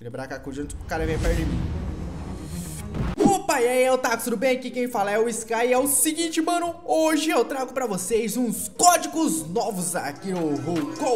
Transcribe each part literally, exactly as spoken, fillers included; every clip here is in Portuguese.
Quebrar a Kakuja antes que o cara venha perto de mim. Opa, e aí, Otakus, tudo bem? Aqui quem fala é o Sky. E é o seguinte, mano, hoje eu trago pra vocês uns códigos novos aqui no Rocou.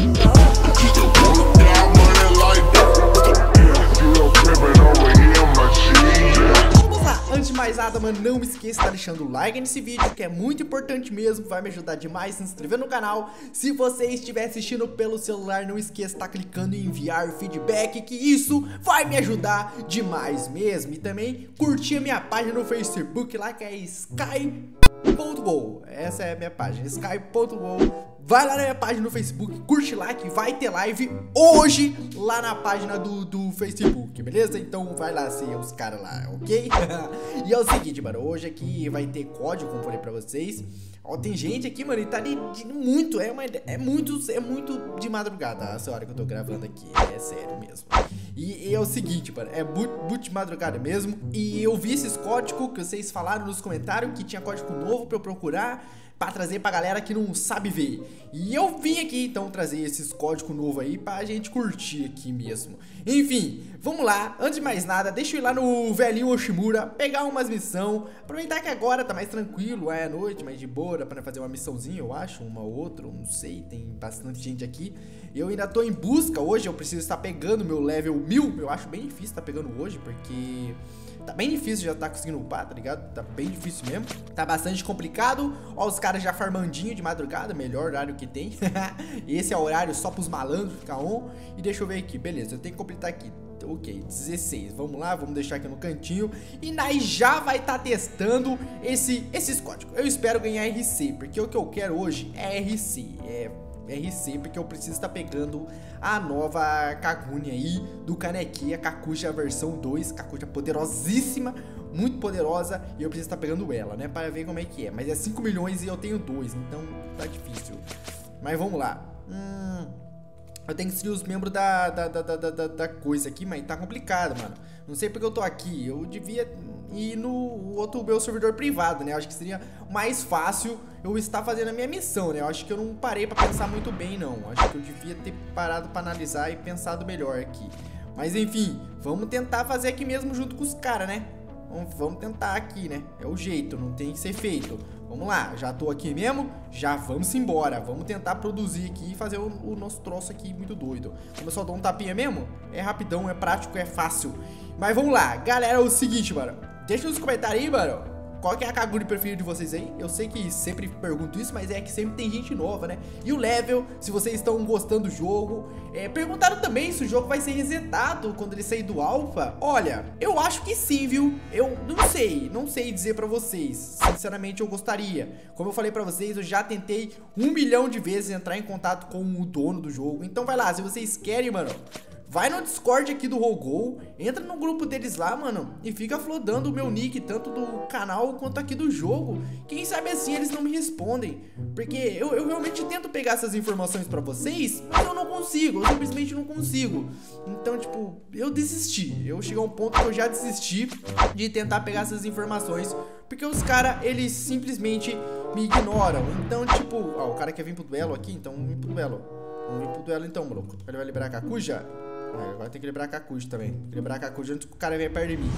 Vamos lá, antes de mais nada, mano, não me esqueça de estar deixando o like nesse vídeo, que é muito importante mesmo, vai me ajudar demais, se inscrever no canal. Se você estiver assistindo pelo celular, não esqueça de estar clicando em enviar feedback, que isso vai me ajudar demais mesmo. E também curtir a minha página no Facebook lá, que é Sky ponto go. Essa é a minha página, Sky ponto go. Vai lá na minha página no Facebook, curte lá que vai ter live hoje lá na página do, do Facebook, beleza? Então vai lá ser os caras lá, ok? E é o seguinte, mano, hoje aqui vai ter código, como eu falei pra vocês. Ó, tem gente aqui, mano, e tá de, de muito, é, uma, é muito, é muito de madrugada essa hora que eu tô gravando aqui, é sério mesmo. E, e é o seguinte, mano, é muito, muito de madrugada mesmo. E eu vi esses códigos que vocês falaram nos comentários que tinha código novo pra eu procurar, pra trazer pra galera que não sabe ver. E eu vim aqui então trazer esses códigos novos aí pra gente curtir aqui mesmo. Enfim, vamos lá. Antes de mais nada, deixa eu ir lá no velhinho Oshimura, pegar umas missão. Aproveitar que agora tá mais tranquilo, é noite, mais de boa, dá pra fazer uma missãozinha, eu acho, uma ou outra, não sei, tem bastante gente aqui. Eu ainda tô em busca hoje, eu preciso estar pegando meu level mil. Eu acho bem difícil estar pegando hoje, porque tá bem difícil já tá conseguindo upar, tá ligado? Tá bem difícil mesmo. Tá bastante complicado. Ó, os caras já farmandinho de madrugada, melhor horário que tem. Esse é o horário só pros malandros ficar on. E deixa eu ver aqui, beleza, eu tenho que completar aqui. Ok, dezesseis, vamos lá, vamos deixar aqui no cantinho. E nós já vai estar tá testando esse, esses códigos. Eu espero ganhar R C, porque o que eu quero hoje é R C. É R C, porque eu preciso estar pegando a nova Kakuni aí do Kaneki, a Kakuja versão dois, Kakuja poderosíssima, muito poderosa, e eu preciso estar pegando ela, né, para ver como é que é. Mas é cinco milhões e eu tenho dois, então tá difícil. Mas vamos lá. Hum, eu tenho que seguir os membros da, da, da, da, da, da coisa aqui, mas tá complicado, mano. Não sei porque eu tô aqui, eu devia ir no outro meu servidor privado, né? Eu acho que seria mais fácil eu estar fazendo a minha missão, né? Eu acho que eu não parei pra pensar muito bem, não. Acho que eu devia ter parado pra analisar e pensado melhor aqui. Mas enfim, vamos tentar fazer aqui mesmo junto com os caras, né? Vamos, vamos tentar aqui, né? É o jeito, não tem que ser feito. Vamos lá, já tô aqui mesmo, já vamos embora. Vamos tentar produzir aqui e fazer o, o nosso troço aqui muito doido. Como eu só dou um tapinha mesmo, é rapidão, é prático, é fácil. Mas vamos lá, galera, é o seguinte, mano. Deixa nos comentários aí, mano, qual que é a Kakuni preferida de vocês aí? Eu sei que sempre pergunto isso, mas é que sempre tem gente nova, né? E o level, se vocês estão gostando do jogo. é, Perguntaram também se o jogo vai ser resetado quando ele sair do alpha. Olha, eu acho que sim, viu? Eu não sei, não sei dizer pra vocês. Sinceramente, eu gostaria. Como eu falei pra vocês, eu já tentei um milhão de vezes entrar em contato com o dono do jogo. Então vai lá, se vocês querem, mano, vai no Discord aqui do Rogou, entra no grupo deles lá, mano, e fica flodando o meu nick, tanto do canal quanto aqui do jogo. Quem sabe assim eles não me respondem, porque eu, eu realmente tento pegar essas informações pra vocês, mas eu não consigo, eu simplesmente não consigo. Então, tipo, eu desisti, eu cheguei a um ponto que eu já desisti de tentar pegar essas informações, porque os caras, eles simplesmente me ignoram. Então, tipo, ó, o cara quer vir pro duelo aqui, então vamos vir pro duelo. Vamos vir pro duelo então, maluco. Ele vai liberar a Kakuja? Ah, agora tem que liberar a Kakuja também. Tem que liberar a Kakuja antes que o cara venha perto de mim.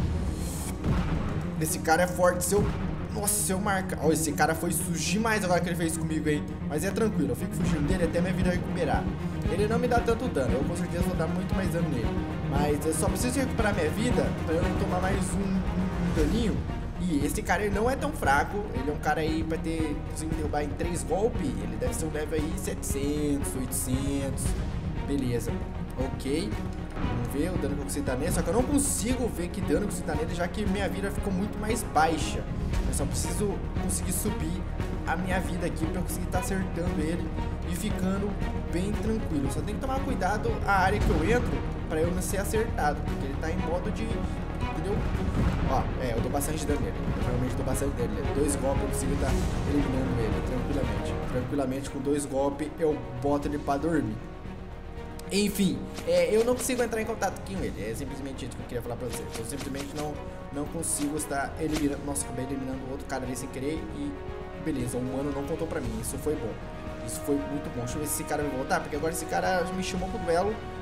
Esse cara é forte. Se eu... Nossa, se eu marcar... Ó, esse cara foi sujo demais agora que ele fez comigo, hein? Mas é tranquilo, eu fico fugindo dele até minha vida recuperar. Ele não me dá tanto dano, eu com certeza vou dar muito mais dano nele. Mas eu só preciso recuperar minha vida pra eu não tomar mais um, um, um daninho. E esse cara ele não é tão fraco. Ele é um cara aí pra ter... conseguir derrubar em três golpes. Ele deve ser um level aí setecentos, oitocentos. Beleza. Ok, vamos ver o dano que eu consigo dar nele. Só que eu não consigo ver que dano que eu consigo dar nele, já que minha vida ficou muito mais baixa. Eu só preciso conseguir subir a minha vida aqui pra eu conseguir estar acertando ele e ficando bem tranquilo. Só tem que tomar cuidado a área que eu entro pra eu não ser acertado, porque ele tá em modo de... entendeu? Ó, é, eu dou bastante dano nele. Eu realmente dou bastante dano nele. Dois golpes eu consigo estar eliminando ele tranquilamente. Tranquilamente, com dois golpes eu boto ele pra dormir. Enfim, é, eu não consigo entrar em contato com ele. É simplesmente isso que eu queria falar pra vocês. Eu simplesmente não, não consigo estar eliminando. Nossa, acabei eliminando o outro cara ali sem querer. E beleza, o humano não contou pra mim. Isso foi bom. Isso foi muito bom. Deixa eu ver se esse cara vai voltar, porque agora esse cara me chamou pro duelo.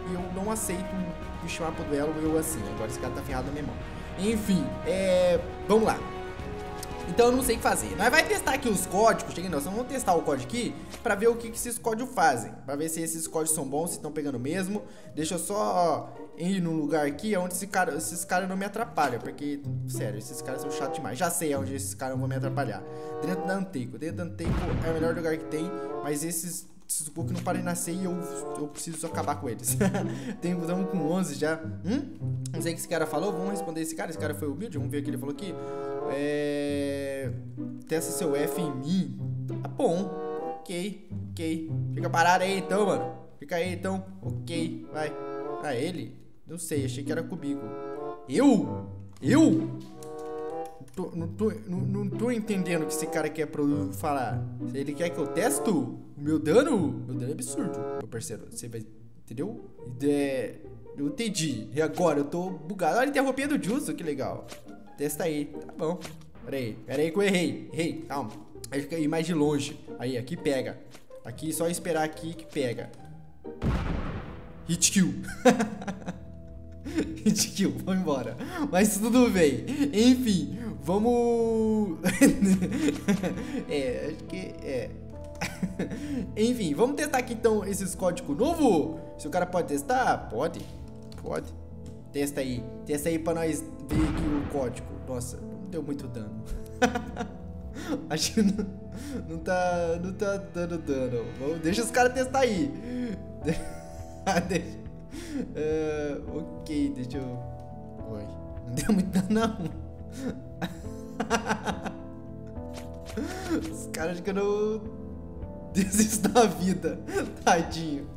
e eu não aceito me chamar pro duelo eu assim. Agora esse cara tá ferrado na minha mão. Enfim, é... vamos lá. Então eu não sei o que fazer. Nós vamos testar aqui os códigos. Cheguei, nós vamos testar o código aqui pra ver o que, que esses códigos fazem. Pra ver se esses códigos são bons, se estão pegando mesmo. Deixa eu só ir num lugar aqui onde esse cara, esses caras não me atrapalham. Porque, sério, esses caras são chatos demais. Já sei onde esses caras vão me atrapalhar. Dentro da Anteco. Dentro da Anteco é o melhor lugar que tem. Mas esses... esses poucos não param de nascer e eu, eu preciso acabar com eles. Tem estamos com onze já. Hum? Não sei o que esse cara falou. Vamos responder esse cara. Esse cara foi humilde. Vamos ver o que ele falou aqui. É... Testa seu F em mim. Tá bom. Ok. Ok. Fica parado aí então, mano. Fica aí então. Ok. Vai. Ah, ele? Não sei. Achei que era comigo. Eu? Eu? Tô, não, tô, não, não tô entendendo o que esse cara quer pra eu falar. Ele quer que eu testo o meu dano? Meu dano é absurdo, meu parceiro. Você vai... Entendeu? É, eu entendi. E agora? Eu tô bugado. Olha, ele tem a roupinha do Justo. Que legal. Testa aí. Tá bom. Pera aí. Pera aí que eu errei. Errei. Calma. Acho que ir mais de longe. Aí, aqui pega. Aqui, só esperar aqui que pega. Hit kill. Hit kill. Vamos embora. Mas tudo bem. Enfim. Vamos... é, acho que... É... Enfim, vamos testar aqui então esses códigos novos. Se o cara pode testar? Pode. Pode. Testa aí. Testa aí pra nós ver aqui o código. Nossa, não deu muito dano. Acho que não, não tá... Não tá dando dano. Vamos, deixa os caras testar aí. Deixa... Uh, ok, deixa eu... Oi. Não deu muito dano não. Os caras acham que eu não desisto da vida. Tadinho.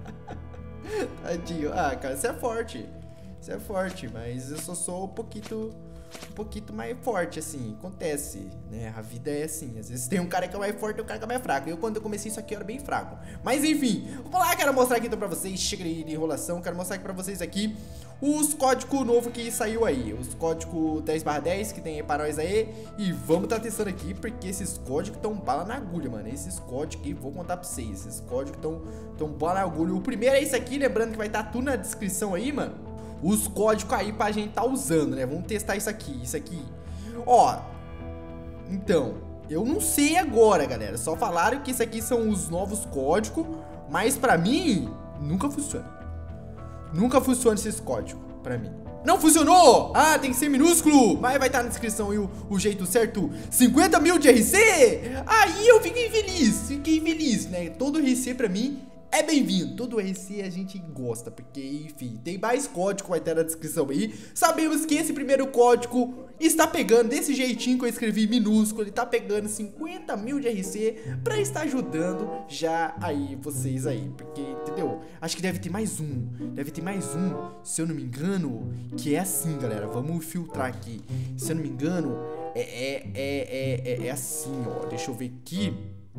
Tadinho. Ah, cara, você é forte. Você é forte, mas eu só sou um pouquinho Um pouquinho mais forte, assim. Acontece, né? A vida é assim. Às vezes tem um cara que é mais forte e um cara que é mais fraco. Eu, quando eu comecei isso aqui, eu era bem fraco. Mas, enfim. Vamos lá, quero mostrar aqui então pra vocês. Chega de enrolação. Quero mostrar aqui pra vocês aqui os códigos novos que saiu aí. Os códigos dez barra dez que tem aí pra nós aí. E vamos tá testando aqui, porque esses códigos estão bala na agulha, mano. Esses códigos aqui, vou contar pra vocês. Esses códigos estão tão bala na agulha. O primeiro é esse aqui, lembrando que vai estar tá tudo na descrição aí, mano. Os códigos aí pra gente tá usando, né? Vamos testar isso aqui, isso aqui. Ó, então, eu não sei agora, galera. Só falaram que isso aqui são os novos códigos, mas pra mim, nunca funciona. Nunca funciona esses códigos, pra mim. Não funcionou! Ah, tem que ser minúsculo! Mas vai estar na descrição aí o, o jeito certo. cinquenta mil de R C! Aí eu fiquei feliz, fiquei feliz, né? Todo R C pra mim é bem-vindo, todo R C a gente gosta, porque, enfim, tem mais código, vai ter na descrição aí. Sabemos que esse primeiro código está pegando desse jeitinho que eu escrevi minúsculo, ele tá pegando cinquenta mil de R C pra estar ajudando já aí vocês aí, porque, entendeu? Acho que deve ter mais um, deve ter mais um, se eu não me engano, que é assim, galera, vamos filtrar aqui. Se eu não me engano, é, é, é, é, é assim, ó, deixa eu ver aqui.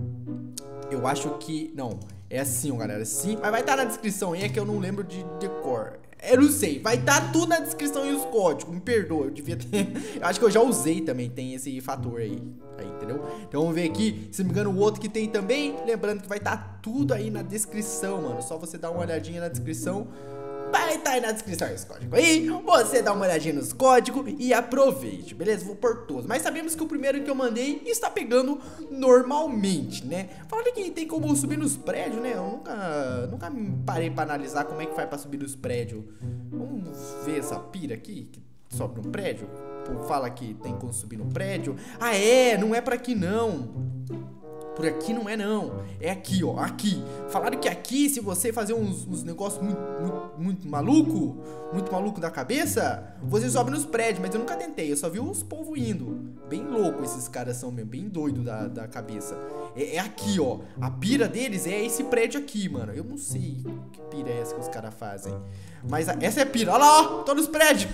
Eu acho que, não... É assim, ó, galera, sim. Mas vai estar tá na descrição aí, é que eu não lembro de decor. Eu não sei, vai estar tá tudo na descrição e os códigos. Me perdoa, eu devia ter... Eu acho que eu já usei também, tem esse fator aí. Aí, entendeu? Então vamos ver aqui, se não me engano, o outro que tem também. Lembrando que vai estar tá tudo aí na descrição, mano. Só você dar uma olhadinha na descrição. Vai estar tá aí na descrição esse código aí. Você dá uma olhadinha nos códigos e aproveite, beleza? Vou por todos. Mas sabemos que o primeiro que eu mandei está pegando normalmente, né? Falando que tem como subir nos prédios, né? Eu nunca, nunca me parei pra analisar como é que faz pra subir nos prédios. Vamos ver essa pira aqui que sobe no prédio. Pô, fala que tem como subir no prédio. Ah, é? Não é pra aqui, não. Por aqui não é não, é aqui, ó, aqui. Falaram que aqui, se você fazer uns, uns negócios muito, muito, muito maluco, muito maluco da cabeça, você sobe nos prédios, mas eu nunca tentei, eu só vi os povos indo. Bem louco esses caras são mesmo, bem doido da, da cabeça. É, é aqui, ó, a pira deles é esse prédio aqui, mano. Eu não sei que pira é essa que os caras fazem. Mas a, essa é a pira, olha lá, ó, tô nos prédios.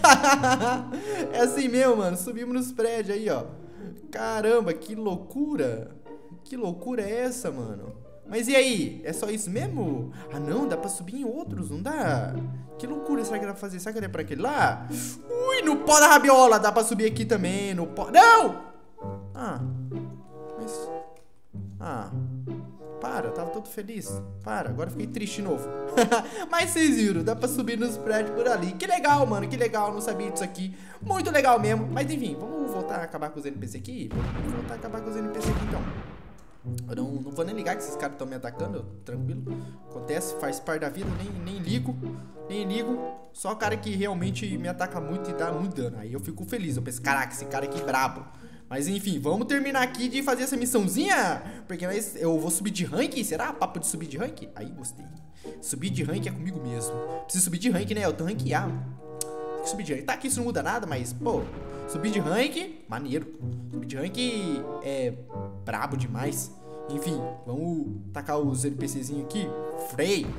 É assim mesmo, mano, subimos nos prédios aí, ó. Caramba, que loucura. Que loucura é essa, mano? Mas e aí? É só isso mesmo? Ah, não, dá pra subir em outros, não dá? Que loucura, será que dá pra fazer? Será que é pra aquele lá? Ui, no pó da rabiola, dá pra subir aqui também, no pó... Não! Ah, mas... Ah, Para, eu tava todo feliz. Para, agora eu fiquei triste de novo. Mas vocês viram, dá pra subir nos prédios por ali. Que legal, mano, que legal, não sabia disso aqui. Muito legal mesmo. Mas enfim, vamos voltar a acabar com os N P C aqui? Vamos voltar a acabar com os N P C aqui então. Eu não, não vou nem ligar que esses caras estão me atacando, tranquilo. Acontece, faz parte da vida, nem, nem ligo. Nem ligo. Só o cara que realmente me ataca muito e dá muito dano. Aí eu fico feliz, eu penso, caraca, esse cara aqui é brabo. Mas enfim, vamos terminar aqui de fazer essa missãozinha. Porque nós, eu vou subir de rank, será? Papo de subir de rank? Aí, gostei. Subir de rank é comigo mesmo. Preciso subir de rank, né? Eu tô rank A. Tem que subir de rank. Tá aqui, isso não muda nada, mas, pô, subir de rank, maneiro. Subir de rank é brabo demais. Enfim, vamos tacar os NPCzinhos aqui. Frei.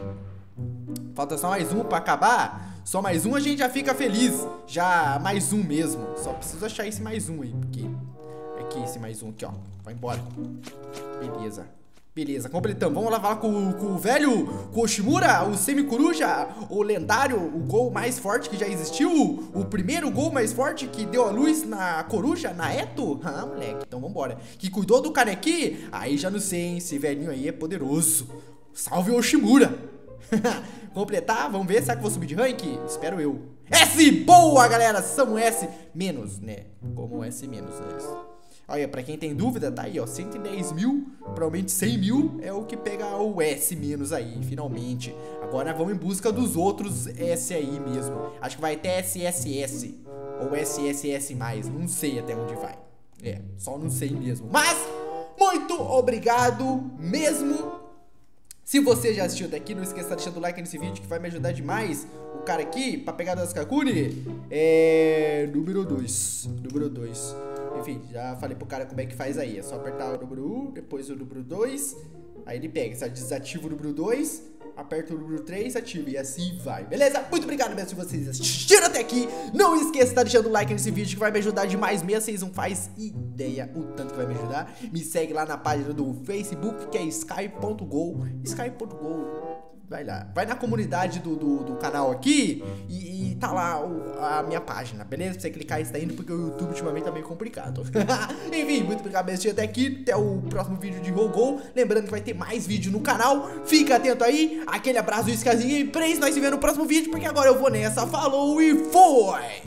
Falta só mais um pra acabar. Só mais um a gente já fica feliz. Já mais um mesmo. Só preciso achar esse mais um aí, porque... Aqui, esse mais um aqui, ó. Vai embora. Beleza. Beleza, completamos. Vamos lá falar com, com o velho, com o Shimura, o semi-coruja, o lendário, o gol mais forte que já existiu. O primeiro gol mais forte que deu a luz na coruja, na Eto. Ah, moleque, então vambora. Que cuidou do Kaneki. Aí já não sei, hein. Esse velhinho aí é poderoso. Salve o Shimura. Completar, vamos ver, será que eu vou subir de rank? Espero eu. S, boa galera, são S menos, né? Como S menos, né? Olha, pra quem tem dúvida, tá aí, ó, cento e dez mil, provavelmente cem mil é o que pega o S menos aí, finalmente. Agora vamos em busca dos outros S aí mesmo. Acho que vai até S S S ou S S S mais, não sei até onde vai. É, só não sei mesmo. Mas, muito obrigado mesmo. Se você já assistiu até aqui, não esqueça de deixar o like nesse vídeo que vai me ajudar demais. O cara aqui, pra pegar das Kakuni, é... número dois. Número dois. Enfim, já falei pro cara como é que faz aí. É só apertar o número um, depois o número dois. Aí ele pega, você desativa o número dois, aperta o número três, ativa e assim vai. Beleza? Muito obrigado mesmo se vocês assistiram até aqui. Não esqueça de estar deixando o like nesse vídeo que vai me ajudar demais mesmo. Vocês não fazem ideia o tanto que vai me ajudar. Me segue lá na página do Facebook, que é sky ponto go. sky ponto go. Vai lá, vai na comunidade do, do, do canal aqui e, e tá lá o, a minha página, beleza? Pra você clicar e está indo, porque o YouTube ultimamente tá meio complicado. Enfim, muito obrigado por assistir até aqui. Até o próximo vídeo de Rogol. Lembrando que vai ter mais vídeo no canal. Fica atento aí. Aquele abraço do Skazinho e Gameplays. Nós se vemos no próximo vídeo, porque agora eu vou nessa. Falou e foi!